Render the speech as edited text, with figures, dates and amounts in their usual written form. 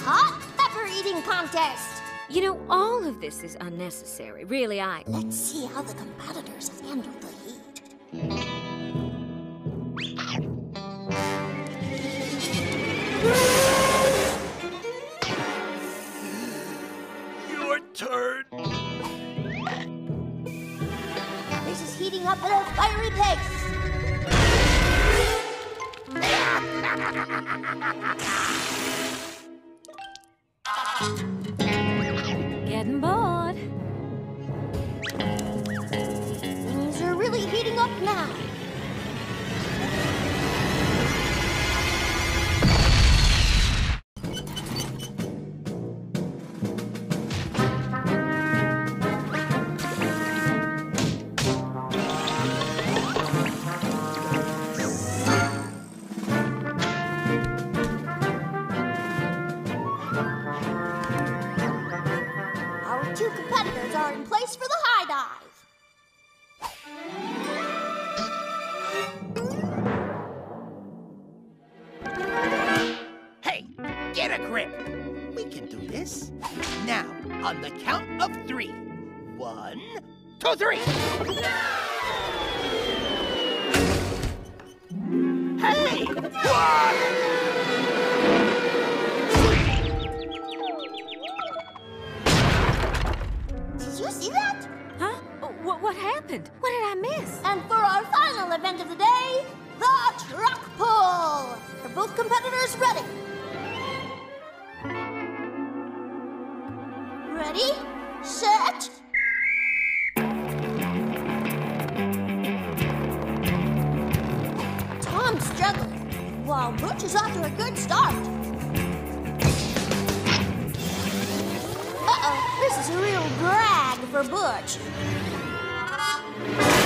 hot pepper eating contest. You know, all of this is unnecessary. Really, Let's see how the competitors handle the heat. Your turn. This is heating up at a fiery pace. getting bored. Things are really heating up now. Two competitors are in place for the high dive. Hey, get a grip. We can do this. Now, on the count of 3. 1, 2, 3. Hey! Did you see that? Huh? What happened? What did I miss? And for our final event of the day, the truck pull. Are both competitors ready? Ready, set. Tom's struggling, while Butch is off to a good start. Uh-oh, this is a real drag for Butch.